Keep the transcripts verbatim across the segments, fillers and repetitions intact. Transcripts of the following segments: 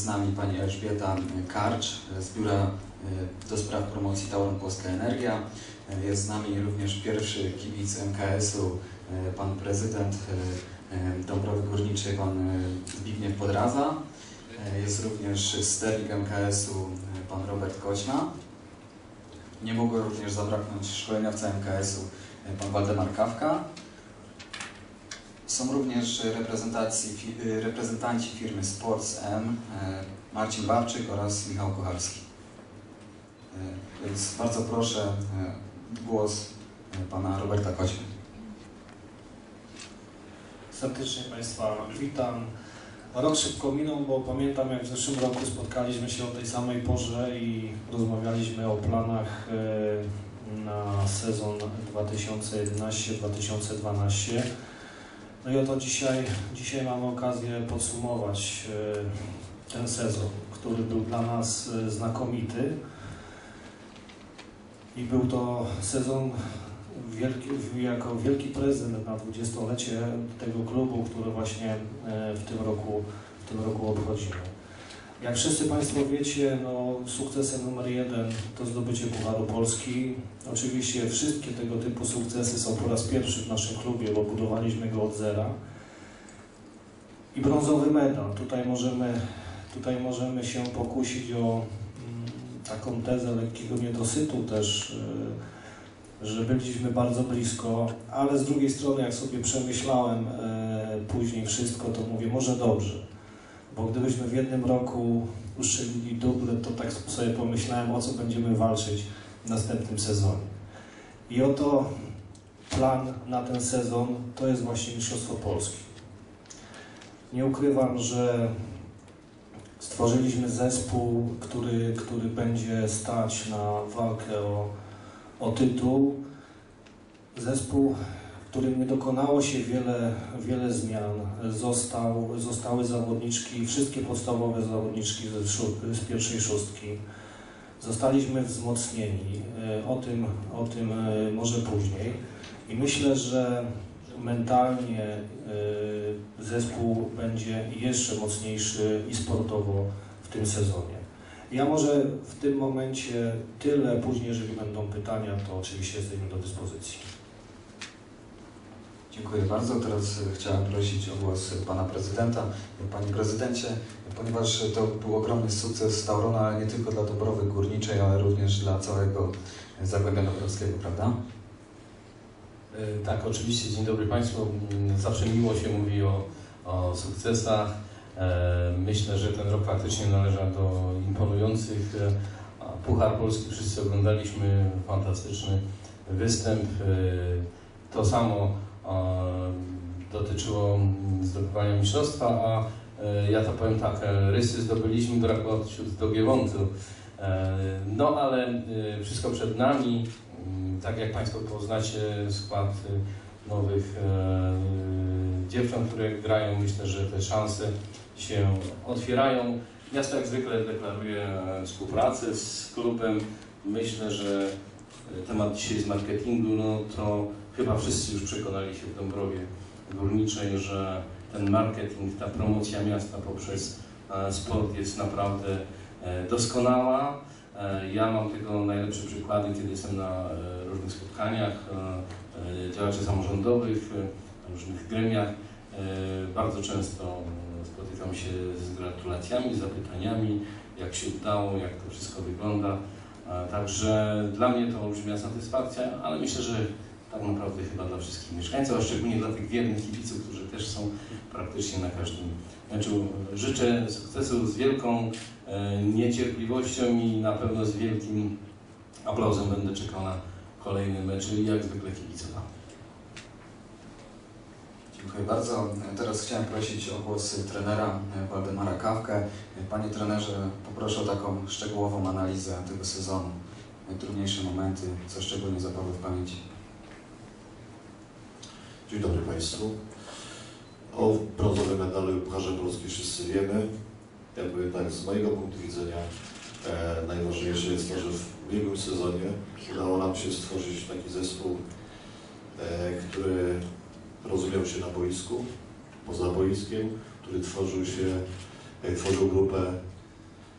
z nami pani Elżbieta Karcz z Biura do Spraw Promocji Tauron Polska Energia. Jest z nami również pierwszy kibic M K S u, pan prezydent Dąbrowy Górniczej, pan Zbigniew Podradza. Jest również sternik M K S u, pan Robert Koćma. Nie mogło również zabraknąć szkoleniowca M K S u, pan Waldemar Kawka. Są również reprezentanci firmy Sports M, Marcin Babczyk oraz Michał Kochalski. Więc bardzo proszę, głos pana Roberta Koćmy. Serdecznie Państwa witam. Rok szybko minął, bo pamiętam, jak w zeszłym roku spotkaliśmy się o tej samej porze i rozmawialiśmy o planach na sezon dwa tysiące jedenaście dwa tysiące dwanaście. No i oto dzisiaj, dzisiaj mamy okazję podsumować ten sezon, który był dla nas znakomity. I był to sezon wielki, jako wielki prezent na dwudziestolecie tego klubu, który właśnie w tym roku, w tym roku obchodzimy. Jak wszyscy Państwo wiecie, no, sukcesem numer jeden to zdobycie Pucharu Polski. Oczywiście wszystkie tego typu sukcesy są po raz pierwszy w naszym klubie, bo budowaliśmy go od zera. I brązowy medal. Tutaj możemy, tutaj możemy się pokusić o taką tezę lekkiego niedosytu też, że byliśmy bardzo blisko, ale z drugiej strony, jak sobie przemyślałem później wszystko, to mówię, może dobrze, bo gdybyśmy w jednym roku uszczelili dublet, to tak sobie pomyślałem, o co będziemy walczyć w następnym sezonie. I oto plan na ten sezon to jest właśnie Mistrzostwo Polski. Nie ukrywam, że stworzyliśmy zespół, który, który będzie stać na walkę o, o tytuł. Zespół, w którym nie dokonało się wiele, wiele zmian. Został, zostały zawodniczki, wszystkie podstawowe zawodniczki z, z pierwszej szóstki. Zostaliśmy wzmocnieni. O tym, o tym może później. I myślę, że mentalnie y, zespół będzie jeszcze mocniejszy i sportowo w tym sezonie. Ja może w tym momencie tyle, później jeżeli będą pytania, to oczywiście jesteśmy do dyspozycji. Dziękuję bardzo. Teraz chciałem prosić o głos pana prezydenta. Panie prezydencie, ponieważ to był ogromny sukces Taurona, ale nie tylko dla Dąbrowy Górniczej, ale również dla całego Zagłębia Dąbrowskiego, prawda? Tak, oczywiście. Dzień dobry Państwu. Zawsze miło się mówi o, o sukcesach. Myślę, że ten rok faktycznie należał do imponujących. Puchar Polski wszyscy oglądaliśmy, fantastyczny występ. To samo dotyczyło zdobywania mistrzostwa, a ja to powiem tak, rysy zdobyliśmy, brakło ciut do Giewontu. No ale wszystko przed nami. Tak jak Państwo poznacie skład nowych e, dziewcząt, które grają, myślę, że te szanse się otwierają. Miasto jak zwykle deklaruje współpracę z klubem. Myślę, że temat dzisiaj z marketingu, no to chyba wszyscy już przekonali się w Dąbrowie Górniczej, że ten marketing, ta promocja miasta poprzez e, sport jest naprawdę e, doskonała. Ja mam tego najlepsze przykłady, kiedy jestem na różnych spotkaniach działaczy samorządowych, na różnych gremiach. Bardzo często spotykam się z gratulacjami, zapytaniami, jak się udało, jak to wszystko wygląda. Także dla mnie to olbrzymia satysfakcja, ale myślę, że tak naprawdę chyba dla wszystkich mieszkańców, a szczególnie dla tych wiernych kibiców, którzy też są praktycznie na każdym meczu. Życzę sukcesu z wielką e, niecierpliwością i na pewno z wielkim aplauzem będę czekał na kolejny mecz i jak zwykle kibicowałem. Dziękuję bardzo. Teraz chciałem prosić o głos trenera Waldemara Kawkę. Panie trenerze, poproszę o taką szczegółową analizę tego sezonu. Najtrudniejsze momenty, co szczególnie zapadło w pamięci. Dzień dobry Państwu. O brązowym medalu i Pucharze Polski wszyscy wiemy. Jakby tak z mojego punktu widzenia e, najważniejsze jest to, że w ubiegłym sezonie udało nam się stworzyć taki zespół, e, który rozumiał się na boisku, poza boiskiem, który tworzył się, e, tworzył grupę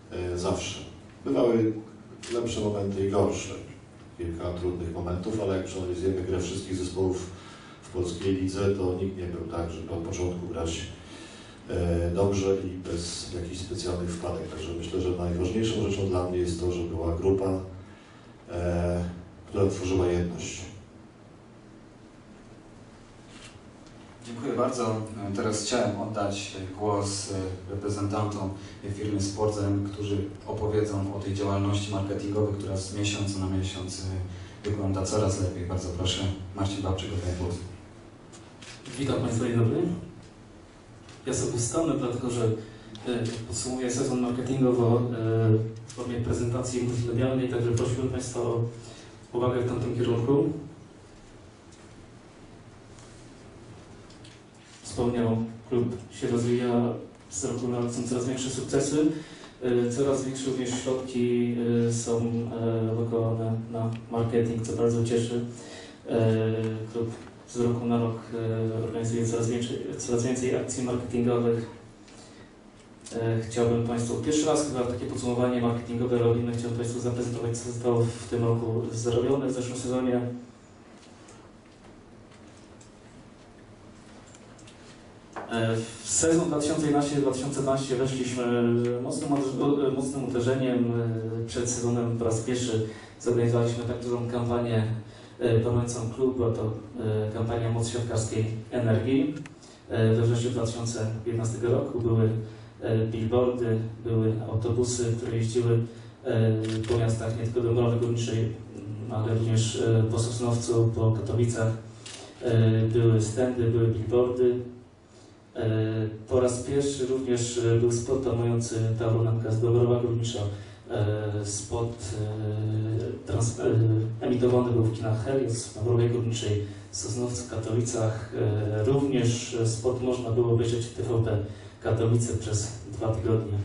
e, zawsze. Bywały lepsze momenty i gorsze, kilka trudnych momentów, ale jak przeanalizujemy grę wszystkich zespołów w polskiej lidze, to nikt nie był tak, żeby od początku grać e, dobrze i bez jakichś specjalnych wpadek. Także myślę, że najważniejszą rzeczą dla mnie jest to, że była grupa, e, która tworzyła jedność. Dziękuję bardzo. Teraz chciałem oddać głos reprezentantom firmy Sportzem, którzy opowiedzą o tej działalności marketingowej, która z miesiąca na miesiąc wygląda coraz lepiej. Bardzo proszę, Marcin Babczyk, oddaję głos. Witam Państwa, dzień dobry. Ja sobie stanę, dlatego że podsumuję sezon marketingowo w formie prezentacji multimedialnej, także prosiłbym Państwa o uwagę w tamtym kierunku. Wspomniał, klub się rozwija, z roku na rok są coraz większe sukcesy, coraz większe również środki są lokowane na marketing, co bardzo cieszy. Klub z roku na rok organizuje coraz więcej, coraz więcej akcji marketingowych. Chciałbym Państwu, pierwszy raz chyba takie podsumowanie marketingowe robimy, chciałbym Państwu zaprezentować, co zostało w tym roku zarobione w zeszłym sezonie. W sezon dwa tysiące jedenaście dwa tysiące dwanaście weszliśmy mocnym, mocnym uderzeniem. Przed sezonem po raz pierwszy zorganizowaliśmy tak dużą kampanię panującą klub, była to kampania Moc Siatkarskiej Energii. We wrześniu dwa tysiące jedenastego roku były billboardy, były autobusy, które jeździły po miastach nie tylko Dąbrowy Górniczej, ale również po Sosnowcu, po Katowicach. Były standy, były billboardy. Po raz pierwszy również był spot panujący Taurunanka z Dąbrowa Górnicza. Spot trans, emitowany był w kinach Helios w Dąbrowie Górniczej, w Sosnowcu, w Katowicach. Również spot można było obejrzeć w T V P Katowice przez dwa tygodnie.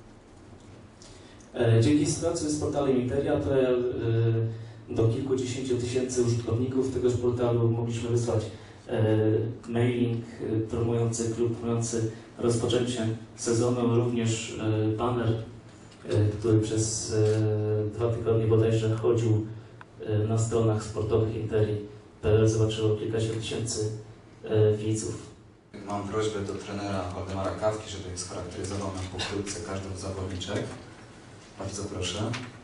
Dzięki współpracy z portalem Interia kropka p l do kilkudziesięciu tysięcy użytkowników tegoż portalu mogliśmy wysłać mailing promujący klub, promujący rozpoczęcie sezonu, również banner, który przez dwa tygodnie bodajże chodził na stronach sportowych Interii kropka p l, zobaczyło kilkadziesiąt tysięcy widzów. Mam prośbę do trenera Waldemara Kawki, żeby scharakteryzował nam pokrótce każdą z zawodniczek. Bardzo proszę.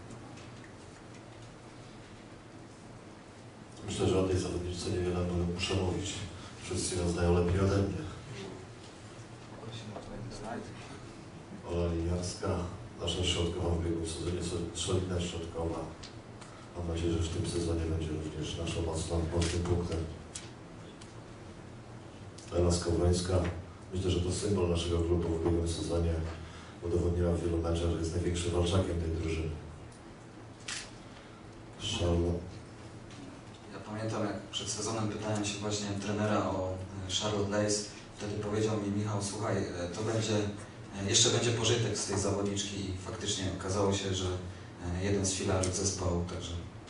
Myślę, że o tej zawodniczce niewiele muszę mówić. Wszyscy ją znają lepiej ode mnie. Ola Liniarska, nasza środkowa w ubiegłym sezonie, solidna środkowa. Mam nadzieję, że w tym sezonie będzie również naszą mocną, mocnym punktem. Ela Skowrońska, myślę, że to symbol naszego klubu w ubiegłym sezonie. Udowodniła w wielu meczach, że jest największym walczakiem tej drużyny. Charlotte. Ja pamiętam, jak przed sezonem pytałem się właśnie trenera o Charlotte Lace. Wtedy powiedział mi: Michał, słuchaj, to będzie, jeszcze będzie pożytek z tej zawodniczki, i faktycznie okazało się, że jeden z filarów zespołu, także...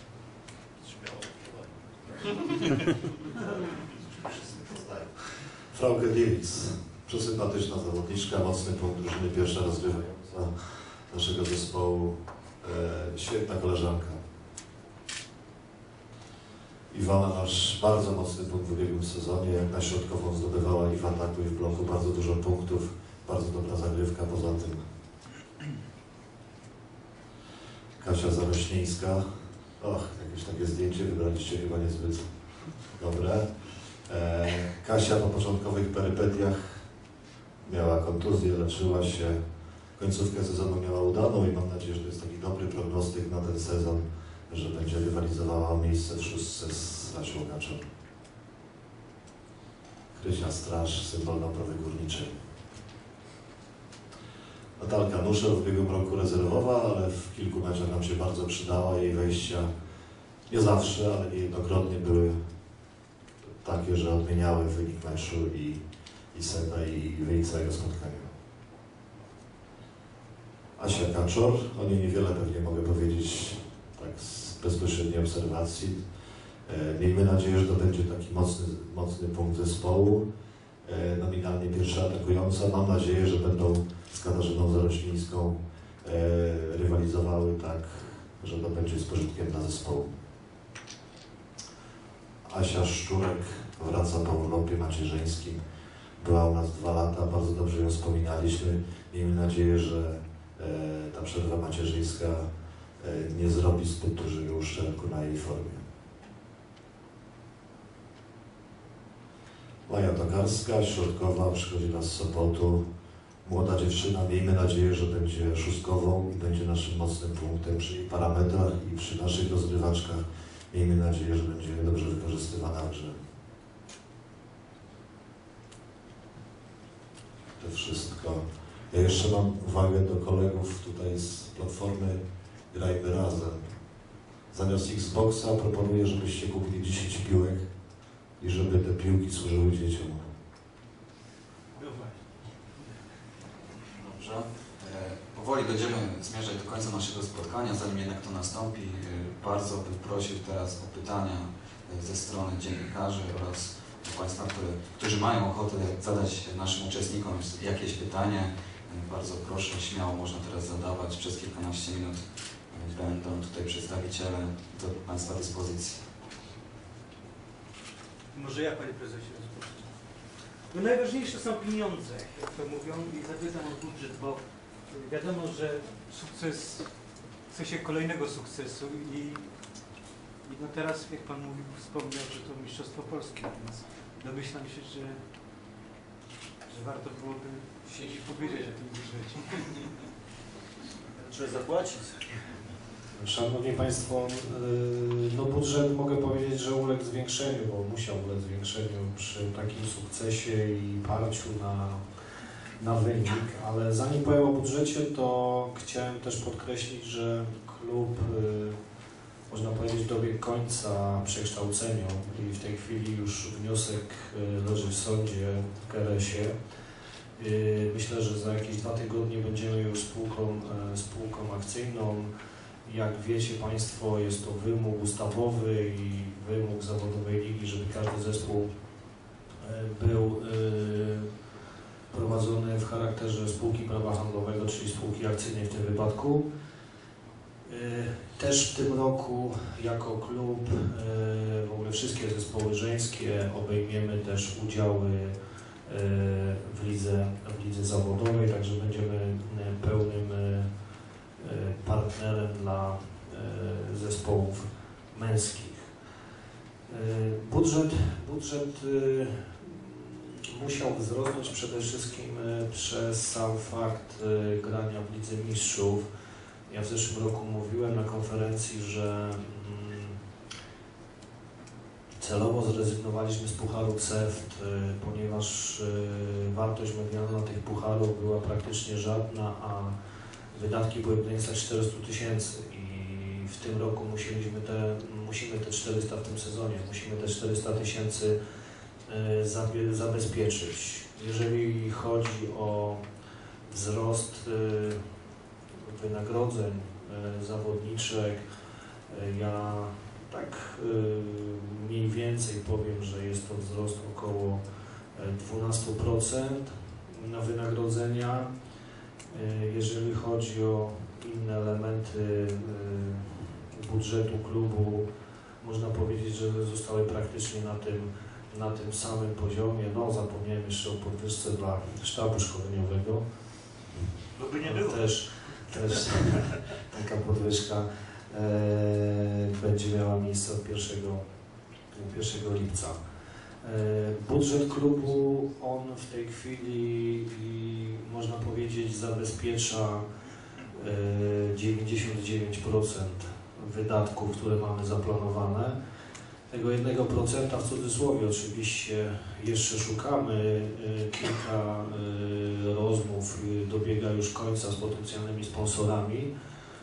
Frauke Diewitz, przesympatyczna zawodniczka, mocny punkt drużyny, pierwsza rozgrywająca naszego zespołu, e, świetna koleżanka. Iwana, nasz bardzo mocny punkt w ubiegłym sezonie, jak na środkową zdobywała i w ataku, i w bloku bardzo dużo punktów, bardzo dobra zagrywka poza tym. Kasia Zarośnińska, och, jakieś takie zdjęcie wybraliście chyba niezbyt dobre. E, Kasia po początkowych perypetiach miała kontuzję, leczyła się, końcówkę sezonu miała udaną i mam nadzieję, że to jest taki dobry prognostyk na ten sezon, że będzie rywalizowała o miejsce w szóstce z Rasią Kaczor. Krysia Straż, symbol Dąbrowy Górniczej. Natalka Nuszel w ubiegłym roku rezerwowa, ale w kilku meczach nam się bardzo przydała. Jej wejścia nie zawsze, ale niejednokrotnie były takie, że odmieniały wynik meczu i, i seta, i wynik całego spotkania. Asia Kaczor, o niej niewiele pewnie mogę powiedzieć tak z bezpośredniej obserwacji. E, miejmy nadzieję, że to będzie taki mocny, mocny punkt zespołu. E, nominalnie pierwsza atakująca. Mam nadzieję, że będą z Katarzyną Zarośnińską rywalizowały tak, że to będzie z pożytkiem dla zespołu. Asia Szczurek wraca po urlopie macierzyńskim. Była u nas dwa lata, bardzo dobrze ją wspominaliśmy. Miejmy nadzieję, że e, ta przerwa macierzyńska e, nie zrobi zbyt dużego uszczerbku na jej formie. Maja Tokarska, środkowa, przychodzi nas z Sopotu. Młoda dziewczyna, miejmy nadzieję, że będzie szóstkową i będzie naszym mocnym punktem przy jej parametrach i przy naszych rozgrywaczkach. Miejmy nadzieję, że będzie dobrze wykorzystywana w grze. To wszystko. Ja jeszcze mam uwagę do kolegów tutaj z Platformy Grajmy Razem. Zamiast Xboxa proponuję, żebyście kupili dziesięć piłek i żeby te piłki służyły dzieciom. Dobrze. Powoli będziemy zmierzać do końca naszego spotkania. Zanim jednak to nastąpi, bardzo bym prosił teraz o pytania ze strony dziennikarzy oraz Państwa, które, którzy mają ochotę zadać naszym uczestnikom jakieś pytanie. Bardzo proszę, śmiało można teraz zadawać. Przez kilkanaście minut będą tutaj przedstawiciele do Państwa dyspozycji. Może ja, Panie Prezesie, rozpocznę. No najważniejsze są pieniądze, jak to mówią, i zapytam o budżet, bo wiadomo, że sukces, w sensie kolejnego sukcesu i, i no teraz, jak Pan mówił, wspomniał, że to Mistrzostwo Polskie, więc domyślam się, że, że warto byłoby siedzieć i powiedzieć o tym budżecie. Trzeba zapłacić. Szanowni Państwo, no budżet mogę powiedzieć, że uległ zwiększeniu, bo musiał ulec zwiększeniu przy takim sukcesie i parciu na, na wynik, ale zanim powiem o budżecie, to chciałem też podkreślić, że klub, można powiedzieć, dobiegł końca przekształceniu i w tej chwili już wniosek leży w sądzie w K R S-ie. Myślę, że za jakieś dwa tygodnie będziemy już spółką, spółką akcyjną. Jak wiecie Państwo, jest to wymóg ustawowy i wymóg zawodowej ligi, żeby każdy zespół był prowadzony w charakterze spółki prawa handlowego, czyli spółki akcyjnej w tym wypadku. Też w tym roku jako klub w ogóle wszystkie zespoły żeńskie obejmiemy też udziały w lidze, w lidze zawodowej, także będziemy pełnym partnerem dla zespołów męskich. Budżet, budżet musiał wzrosnąć przede wszystkim przez sam fakt grania w Lidze Mistrzów. Ja w zeszłym roku mówiłem na konferencji, że celowo zrezygnowaliśmy z Pucharu C E F T, ponieważ wartość medialna tych pucharów była praktycznie żadna, a wydatki były w granicach czterystu tysięcy i w tym roku musieliśmy te, musimy te czterysta w tym sezonie, musimy te czterysta tysięcy zabezpieczyć. Jeżeli chodzi o wzrost wynagrodzeń zawodniczek, ja tak mniej więcej powiem, że jest to wzrost około dwanaście procent na wynagrodzenia. Jeżeli chodzi o inne elementy budżetu klubu, można powiedzieć, że zostały praktycznie na tym, na tym samym poziomie. No, zapomniałem jeszcze o podwyżce dla sztabu szkoleniowego. Bo by nie było. Też, też taka podwyżka e, będzie miała miejsce od pierwszego lipca. Budżet klubu, on w tej chwili, można powiedzieć, zabezpiecza dziewięćdziesiąt dziewięć procent wydatków, które mamy zaplanowane. Tego jednego procenta w cudzysłowie oczywiście jeszcze szukamy. Kilka rozmów dobiega już końca z potencjalnymi sponsorami.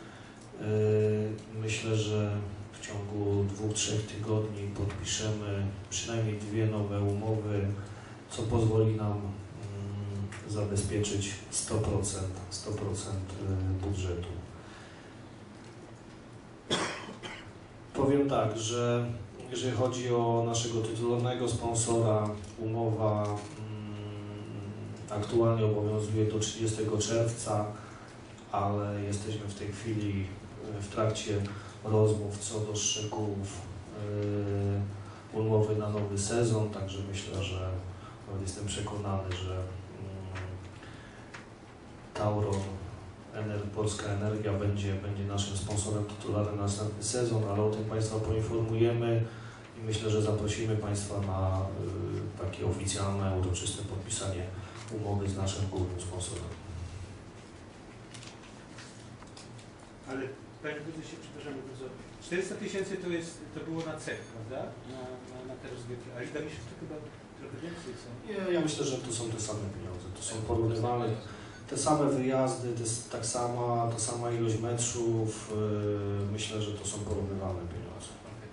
Myślę, że w ciągu dwóch, trzech tygodni podpiszemy przynajmniej dwie nowe umowy, co pozwoli nam mm, zabezpieczyć sto procent, sto procent budżetu. Powiem tak, że jeżeli chodzi o naszego tytularnego sponsora, umowa mm, aktualnie obowiązuje do trzydziestego czerwca, ale jesteśmy w tej chwili w trakcie rozmów co do szczegółów yy, umowy na nowy sezon, także myślę, że jestem przekonany, że yy, Tauron Ener, Polska Energia będzie, będzie naszym sponsorem tytularnym na następny sezon, ale o tym Państwa poinformujemy i myślę, że zaprosimy Państwa na y, takie oficjalne, uroczyste podpisanie umowy z naszym głównym sponsorem. Ale Panie Prezesie, przepraszam bardzo, czterysta tysięcy to jest, to było na cech, prawda? Na, na, na te rozgrywki. A Liga Mistrzów to chyba trochę więcej, co? Nie, ja myślę, że to są te same pieniądze, to są porównywalne. Te same wyjazdy, te, tak sama, ta sama ilość meczów, yy, myślę, że to są porównywalne pieniądze.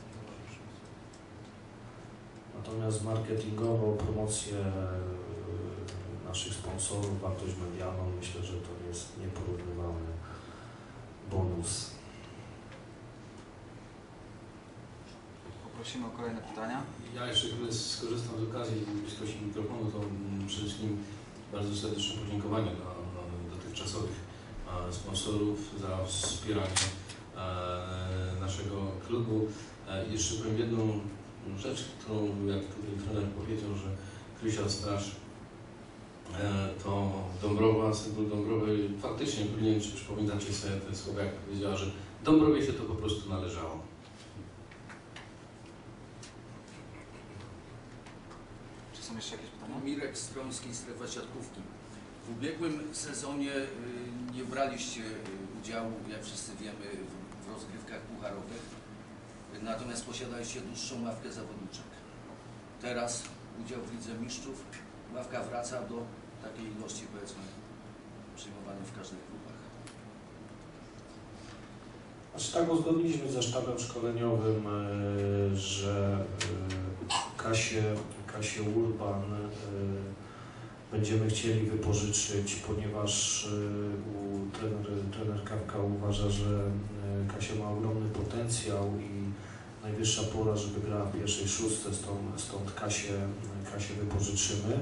Natomiast marketingowo, promocję yy, naszych sponsorów, wartość medialną, myślę, że to jest nieporównywalny bonus. Poprosimy o kolejne pytania. Ja jeszcze chwilę skorzystam z okazji bliskości mikrofonu, to przede wszystkim bardzo serdeczne podziękowanie dla dotychczasowych sponsorów za wspieranie naszego klubu. Jeszcze powiem jedną rzecz, którą jak tutaj trener powiedział, że Krysia Straż to Dąbrowa, symbol Dąbrowy. Faktycznie nie wiem, czy przypominacie sobie te słowa, jak powiedziała, że Dąbrowie się to po prostu należało. Czy są jeszcze jakieś pytania? Mirek Stroński, Strefa Siatkówki. W ubiegłym sezonie y, nie braliście udziału, jak wszyscy wiemy, w, w rozgrywkach pucharowych, natomiast posiadaliście dłuższą ławkę zawodniczek. Teraz udział w Lidze Mistrzów, ławka wraca do takiej ilości, powiedzmy, przyjmowanej w każdych klubach. Znaczy tak uzgodniliśmy ze sztabem szkoleniowym, że Kasię, Kasię Urban będziemy chcieli wypożyczyć, ponieważ u trener, trener Kawka uważa, że Kasia ma ogromny potencjał i najwyższa pora, żeby grała w pierwszej szóstce, stąd, stąd Kasię, Kasię wypożyczymy.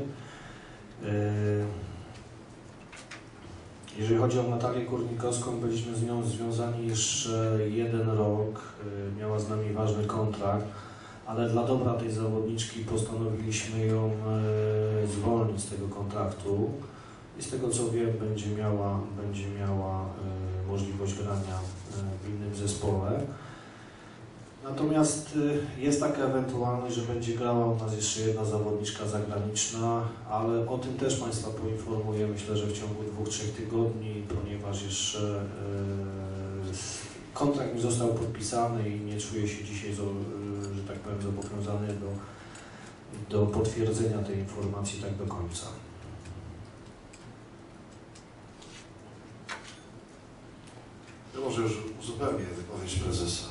Jeżeli chodzi o Natalię Kurnikowską, byliśmy z nią związani jeszcze jeden rok, miała z nami ważny kontrakt, ale dla dobra tej zawodniczki postanowiliśmy ją zwolnić z tego kontraktu i z tego co wiem będzie miała, będzie miała możliwość grania w innym zespole. Natomiast jest taka ewentualność, że będzie grała u nas jeszcze jedna zawodniczka zagraniczna, ale o tym też Państwa poinformuję, myślę, że w ciągu dwóch, trzech tygodni, ponieważ jeszcze kontrakt mi został podpisany i nie czuję się dzisiaj, że tak powiem, zobowiązany do, do potwierdzenia tej informacji tak do końca. Ja może już uzupełnię wypowiedź prezesa.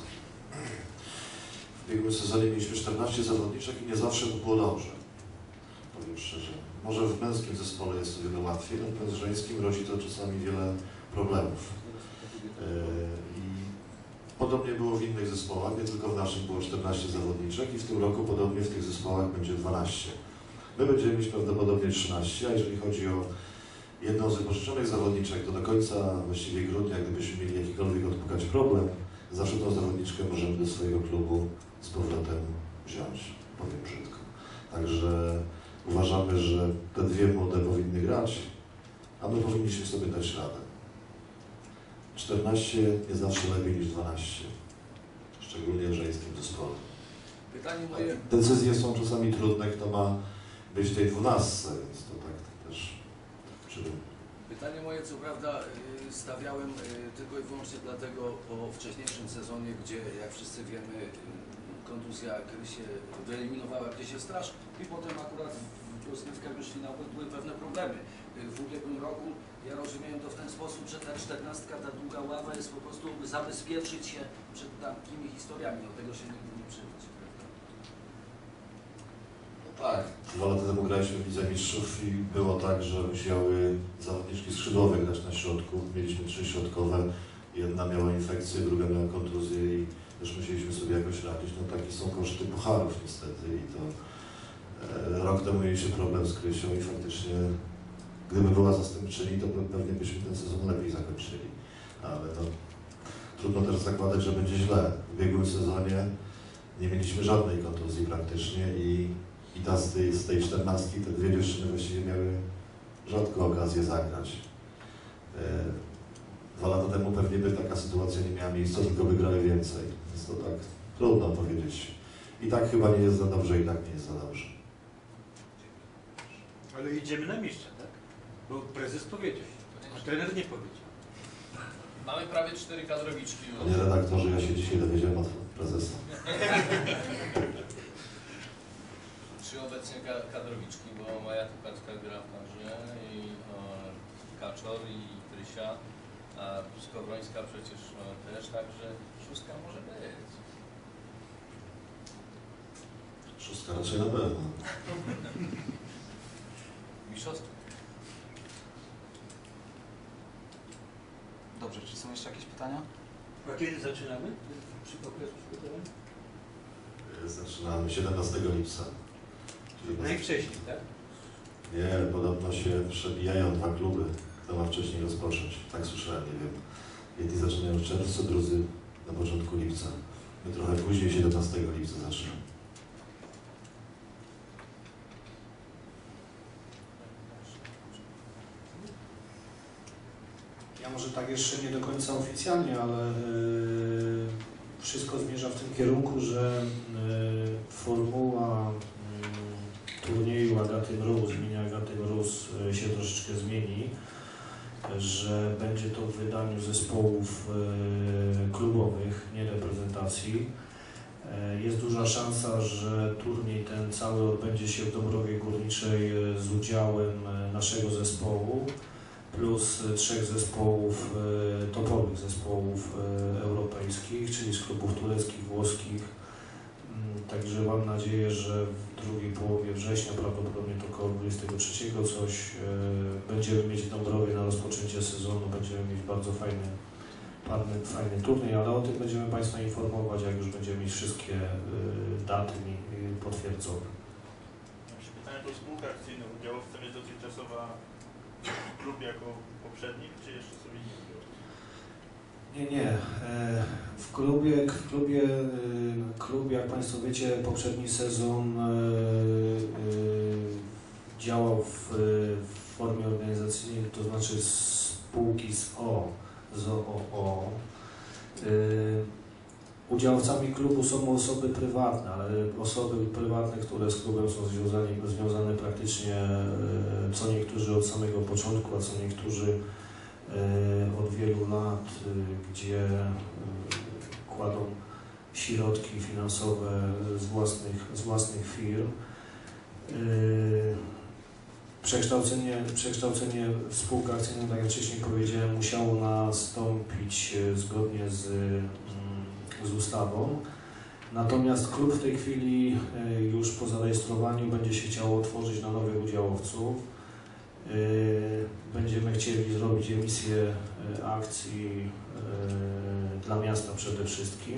W ubiegłym sezonie mieliśmy czternaście zawodniczek i nie zawsze było dobrze. Powiem szczerze. Może w męskim zespole jest to wiele łatwiej, natomiast w żeńskim rodzi to czasami wiele problemów. I podobnie było w innych zespołach, nie tylko w naszym było czternaście zawodniczek i w tym roku podobnie w tych zespołach będzie dwanaście. My będziemy mieć prawdopodobnie trzynaście, a jeżeli chodzi o jedną z wypożyczonych zawodniczek, to do końca właściwie grudnia, gdybyśmy mieli jakikolwiek odpukać problem, zawsze tą zawodniczkę możemy do swojego klubu z powrotem wziąć, powiem brzydko. Także uważamy, że te dwie młode powinny grać, a my powinniśmy sobie dać radę. czternaście nie zawsze lepiej niż dwanaście, szczególnie w żeńskim zespole. Pytanie moje... Decyzje są czasami trudne, kto ma być w tej dwunastce, więc to tak też czynię. Pytanie moje, co prawda, stawiałem tylko i wyłącznie dlatego po wcześniejszym sezonie, gdzie, jak wszyscy wiemy, kontuzja Krysie wyeliminowała Krysię Straż i potem akurat w rozgrywkach już finałowych były pewne problemy. W ubiegłym roku ja rozumiem to w ten sposób, że ta czternastka, ta długa ława jest po prostu, by zabezpieczyć się przed takimi historiami. Do tego się nigdy nie przychodzi, prawda? No tak. Dwa lata temu graliśmy w Lidze Mistrzów i było tak, że musiały zawodniczki skrzydłowe grać na środku. Mieliśmy trzy środkowe, jedna miała infekcję, druga miała kontuzję i też musieliśmy sobie jakoś radzić. No takie są koszty pucharów niestety i to e, rok temu mieliśmy problem z Krysią i faktycznie gdyby była zastępczyni, to pewnie byśmy ten sezon lepiej zakończyli. Ale no, trudno też zakładać, że będzie źle. W ubiegłym sezonie nie mieliśmy żadnej kontuzji praktycznie i, i ta z tej, z tej czternastki te dwie dziewczyny właściwie miały rzadko okazję zagrać. E, dwa lata temu pewnie by taka sytuacja nie miała miejsca, tylko by grały więcej. Więc to tak trudno powiedzieć. I tak chyba nie jest za dobrze, i tak nie jest za dobrze. Ale idziemy na mistrza, tak? Bo prezes powiedział, a trener nie powiedział. Mamy prawie cztery kadrowiczki. Panie redaktorze, ja się dzisiaj dowiedziałem od prezesa. Trzy obecnie kadrowiczki, bo Maja Tukarska gra w kadrze i o, Kaczor i Krysia, a Skowrońska przecież no, też, także szóstka może być. Szóstka raczej na pewno. Mistrzostwo. Dobrze, czy są jeszcze jakieś pytania? A kiedy zaczynamy? Przy okresu przygotowania? Zaczynamy siedemnastego lipca. Czyli Najwcześniej, tak? nie, podobno się przebijają dwa kluby. Kto ma wcześniej rozpocząć? Tak słyszałem, nie wiem. Jedni zaczynają w czerwcu, drudzy na początku lipca. My trochę później, siedemnastego lipca zaczynamy. Ja może tak jeszcze nie do końca oficjalnie, ale yy, wszystko zmierza w tym kierunku, że yy, formuła yy, turnieju Agaty Mróz, imienia Agaty Mróz yy, się troszeczkę zmieni, że będzie to w wydaniu zespołów yy, klubowych, nie reprezentacji. Yy, jest duża szansa, że turniej ten cały odbędzie się w Dąbrowie Górniczej yy, z udziałem yy, naszego zespołu, plus trzech zespołów, e, topowych zespołów e, europejskich, czyli z klubów tureckich, włoskich. Mm, Także mam nadzieję, że w drugiej połowie września, prawdopodobnie to około dwudziestego trzeciego coś, e, będziemy mieć w Dąbrowie na rozpoczęcie sezonu, będziemy mieć bardzo fajny, fajny, fajny turniej, ale o tym będziemy Państwa informować, jak już będziemy mieć wszystkie e, daty e, potwierdzone. Jeśli pytanie to spółka akcyjna, udziałowcem jest dotychczasowa klub jako poprzednik, czy jeszcze są inni udziałowcy? Nie, nie. E, W klubie, w klubie, e, klub, jak Państwo wiecie, poprzedni sezon e, e, działał w, w formie organizacyjnej, to znaczy spółki z O, z O O O. E, Udziałowcami klubu są osoby prywatne, ale osoby prywatne, które z klubem są związane, związane praktycznie e, co niektórzy od samego początku, a co niektórzy e, od wielu lat, e, gdzie e, kładą środki finansowe z własnych, z własnych firm. E, Przekształcenie, przekształcenie w spółkę akcyjną, tak jak wcześniej powiedziałem, musiało nastąpić e, zgodnie z z ustawą. Natomiast klub w tej chwili już po zarejestrowaniu będzie się chciało otworzyć na nowych udziałowców. Będziemy chcieli zrobić emisję akcji dla miasta przede wszystkim.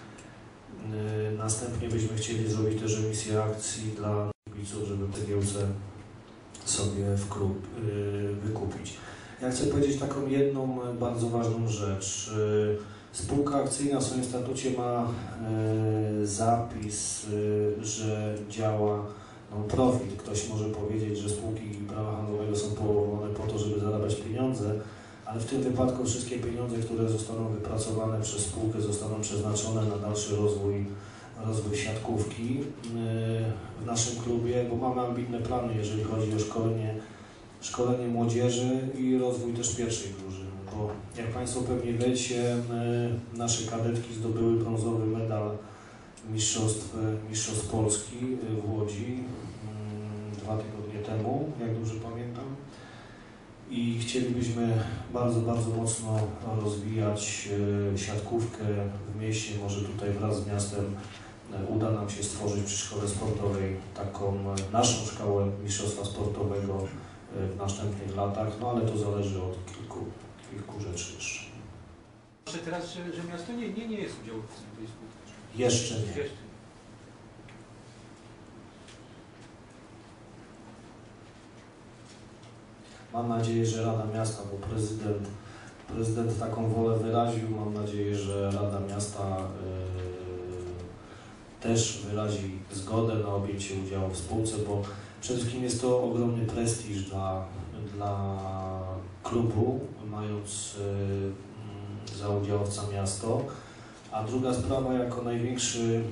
Następnie byśmy chcieli zrobić też emisję akcji dla kibiców, żeby te giełce sobie w klub wykupić. Ja chcę powiedzieć taką jedną bardzo ważną rzecz. Spółka akcyjna w swoim statucie ma e, zapis, e, że działa non-profit. Ktoś może powiedzieć, że spółki prawa handlowego są powołane po to, żeby zarabiać pieniądze, ale w tym wypadku wszystkie pieniądze, które zostaną wypracowane przez spółkę, zostaną przeznaczone na dalszy rozwój, rozwój siatkówki e, w naszym klubie, bo mamy ambitne plany, jeżeli chodzi o szkolenie, szkolenie młodzieży i rozwój też pierwszej drużyny. Bo jak Państwo pewnie wiecie, nasze kadetki zdobyły brązowy medal mistrzostw, mistrzostw Polski w Łodzi dwa tygodnie temu, jak dobrze pamiętam. I chcielibyśmy bardzo, bardzo mocno rozwijać siatkówkę w mieście. Może tutaj wraz z miastem uda nam się stworzyć przy szkole sportowej taką naszą szkołę mistrzostwa sportowego w następnych latach, no ale to zależy od kilku kilku rzeczy jeszcze. Może teraz, że, że miasto nie, nie, nie jest udziałowcem tej spółki? Jeszcze nie. Jeszcze. Mam nadzieję, że Rada Miasta, bo prezydent, prezydent taką wolę wyraził, mam nadzieję, że Rada Miasta yy, też wyrazi zgodę na objęcie udziału w spółce, bo przede wszystkim jest to ogromny prestiż dla, dla klubu, mając yy, za udziałowca miasto. A druga sprawa, jako największy yy,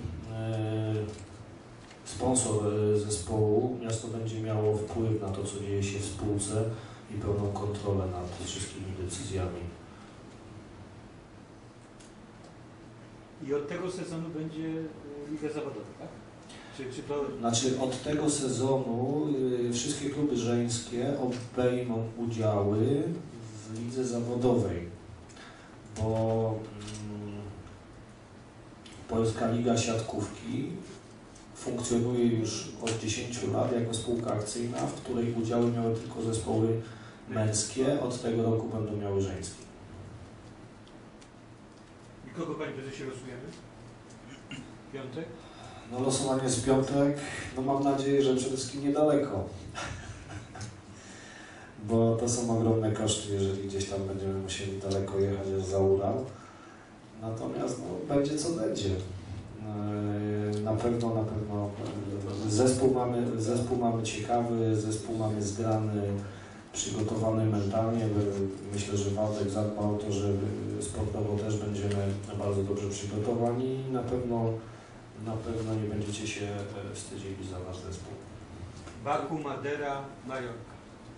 sponsor zespołu, miasto będzie miało wpływ na to, co dzieje się w spółce i pełną kontrolę nad wszystkimi decyzjami. I od tego sezonu będzie Liga Zawodowa, tak? Czy, czy to... Znaczy od tego sezonu y, wszystkie kluby żeńskie obejmą udziały w lidze zawodowej, bo mm, Polska Liga Siatkówki funkcjonuje już od dziesięciu lat jako spółka akcyjna, w której udziały miały tylko zespoły męskie, od tego roku będą miały żeńskie. I kogo, panie prezesie, losujemy? Piątek? No losowanie jest w piątek, no mam nadzieję, że przede wszystkim niedaleko. Bo to są ogromne koszty, jeżeli gdzieś tam będziemy musieli daleko jechać aż za Ural. Natomiast no, będzie co będzie. Na pewno, na pewno zespół mamy, zespół mamy ciekawy, zespół mamy zgrany, przygotowany mentalnie. Myślę, że Waldek zadba o to, że sportowo też będziemy bardzo dobrze przygotowani i na pewno, na pewno nie będziecie się wstydzili za nasz zespół. Baku, Madera, Majorka.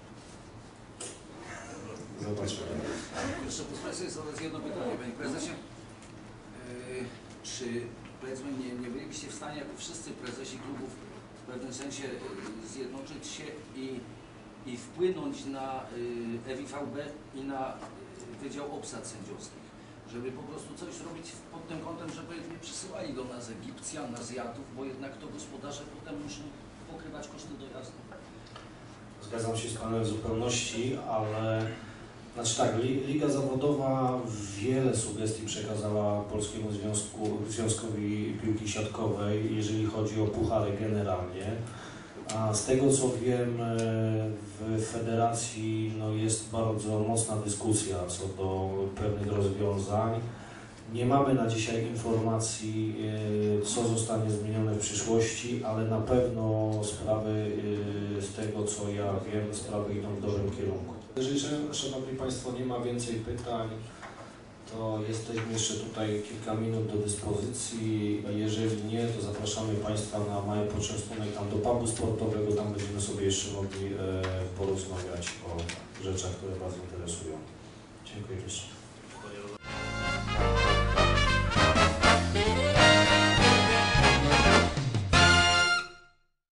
Zobaczmy. Jeszcze posłuchajcie, jest teraz jedno pytanie, panie prezesie. Yy, czy powiedzmy nie, nie bylibyście w stanie jako wszyscy prezesi klubów w pewnym sensie yy, zjednoczyć się i, i wpłynąć na yy, E V V B i na yy, Wydział Obsad Sędziowskich, żeby po prostu coś zrobić pod tym kątem, żeby nie przysyłali do nas Egipcjan, Azjatów, bo jednak to gospodarze potem muszą pokrywać koszty dojazdu. Zgadzam się z Panem w zupełności, ale znaczy tak, Liga Zawodowa wiele sugestii przekazała Polskiemu Związku, Związkowi Piłki Siatkowej, jeżeli chodzi o puchary generalnie. A z tego co wiem, w federacji no, jest bardzo mocna dyskusja co do pewnych rozwiązań. Nie mamy na dzisiaj informacji, co zostanie zmienione w przyszłości, ale na pewno sprawy, z tego co ja wiem, sprawy idą w dobrym kierunku. Jeżeli, Szanowni Państwo, nie ma więcej pytań, to jesteśmy jeszcze tutaj kilka minut do dyspozycji. Jeżeli nie, to zapraszamy Państwa na mały poczęstunek tam do pubu sportowego, tam będziemy sobie jeszcze mogli e, porozmawiać o rzeczach, które Was interesują. Dziękuję jeszcze.